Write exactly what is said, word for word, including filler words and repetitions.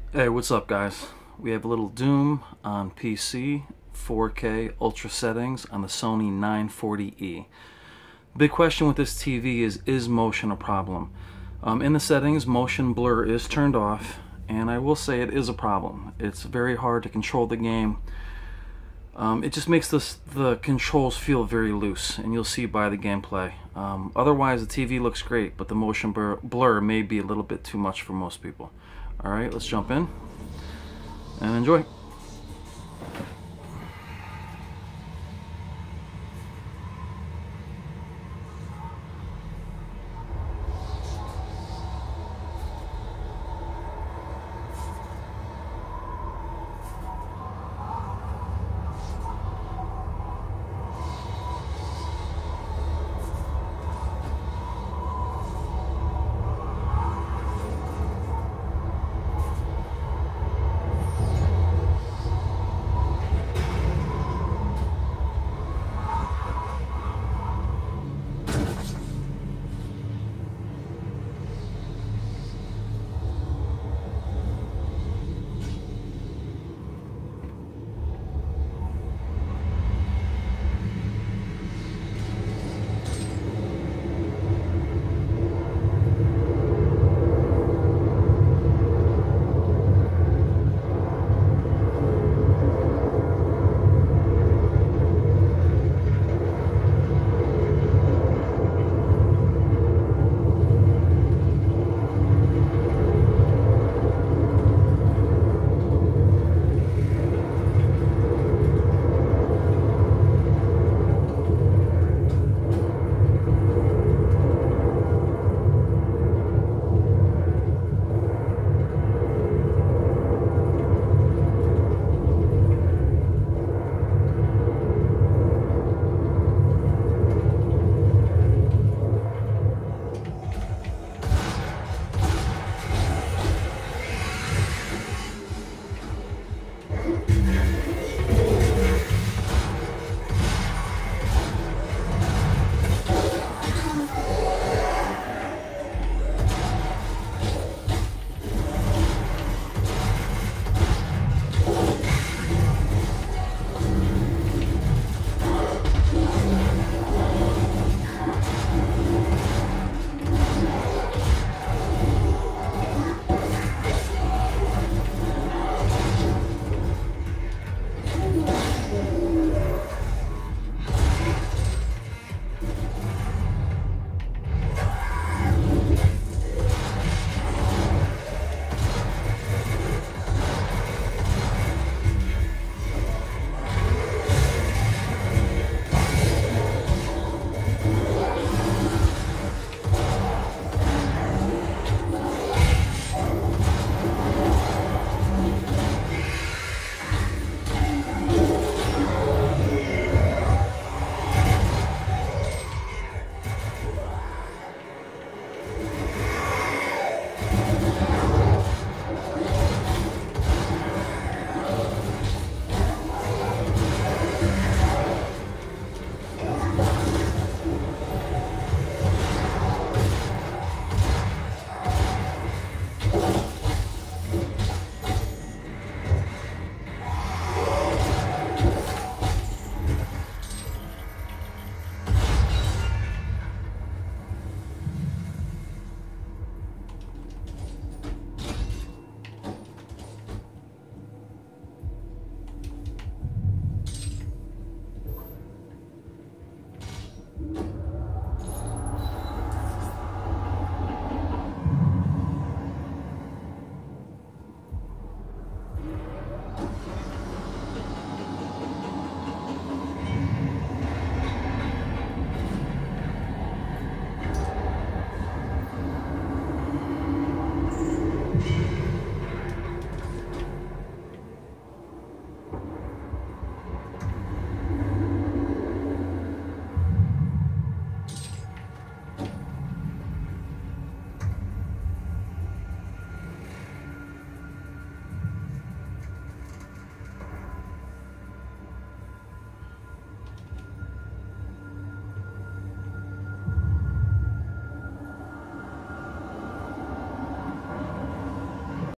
Hey, what's up, guys? We have a little Doom on P C, four K ultra settings on the Sony nine forty E. Big question with this T V is, is motion a problem? Um, in the settings, motion blur is turned off, and I will say it is a problem. It's very hard to control the game. Um, it just makes this, the controls feel very loose, and you'll see by the gameplay. Um, otherwise, the T V looks great, but the motion blur, blur may be a little bit too much for most people. Alright, let's jump in and enjoy.